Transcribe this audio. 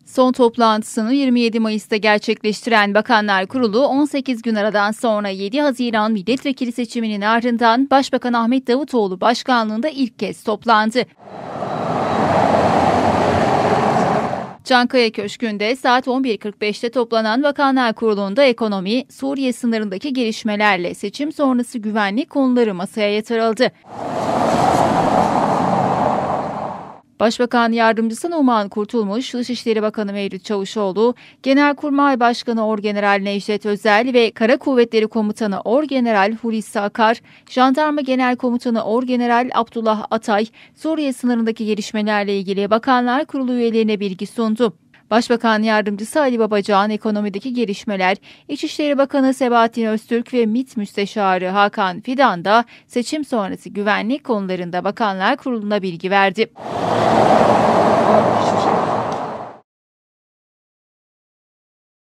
Son toplantısını 27 Mayıs'ta gerçekleştiren Bakanlar Kurulu 18 gün aradan sonra 7 Haziran milletvekili seçiminin ardından Başbakan Ahmet Davutoğlu başkanlığında ilk kez toplandı. Çankaya Köşkü'nde saat 11.45'te toplanan Bakanlar Kurulu'nda ekonomi, Suriye sınırındaki gelişmelerle seçim sonrası güvenlik konuları masaya yatırıldı. Başbakan Yardımcısı Numan Kurtulmuş, Dışişleri Bakanı Mevlüt Çavuşoğlu, Genelkurmay Başkanı Orgeneral Necdet Özel ve Kara Kuvvetleri Komutanı Orgeneral Hulusi Akar, Jandarma Genel Komutanı Orgeneral Abdullah Atay, Suriye sınırındaki gelişmelerle ilgili Bakanlar Kurulu üyelerine bilgi sundu. Başbakan Yardımcısı Ali Babacan, ekonomideki gelişmeler, İçişleri Bakanı Sebahattin Öztürk ve MİT Müsteşarı Hakan Fidan da seçim sonrası güvenlik konularında Bakanlar Kurulu'na bilgi verdi.